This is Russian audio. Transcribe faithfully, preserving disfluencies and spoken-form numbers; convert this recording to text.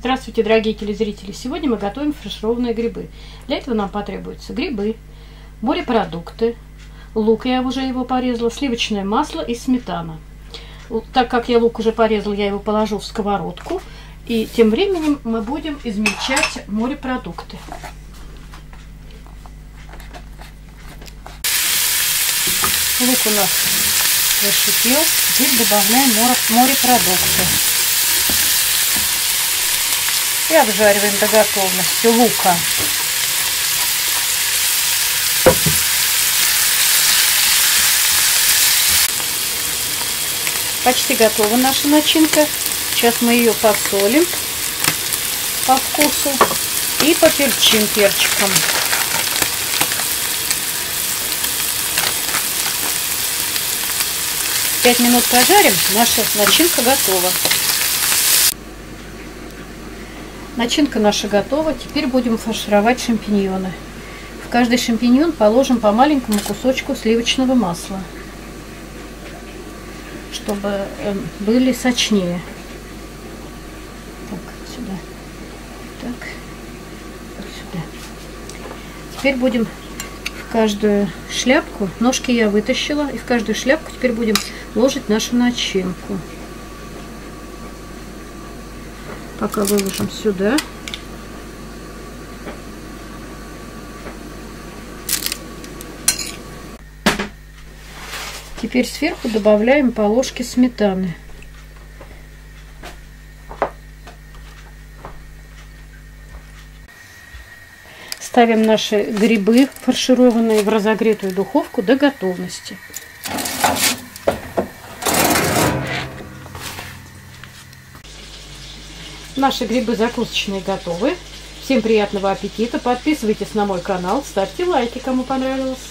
Здравствуйте, дорогие телезрители! Сегодня мы готовим фаршированные грибы. Для этого нам потребуются грибы, морепродукты, лук, я уже его порезала, сливочное масло и сметана. Так как я лук уже порезала, я его положу в сковородку. И тем временем мы будем измельчать морепродукты. Лук у нас зашипел. Теперь добавляем морепродукты. И обжариваем до готовности лука. Почти готова наша начинка. Сейчас мы ее посолим по вкусу и поперчим перчиком. Пять минут пожарим, наша начинка готова. Начинка наша готова. Теперь будем фаршировать шампиньоны. В каждый шампиньон положим по маленькому кусочку сливочного масла, чтобы были сочнее. Так, сюда. Так, вот сюда. Теперь будем в каждую шляпку, ножки я вытащила, и в каждую шляпку теперь будем ложить нашу начинку. Пока выложим сюда. Теперь сверху добавляем по ложке сметаны. Ставим наши грибы фаршированные в разогретую духовку до готовности. Наши грибы закусочные готовы. Всем приятного аппетита. Подписывайтесь на мой канал, ставьте лайки, кому понравилось.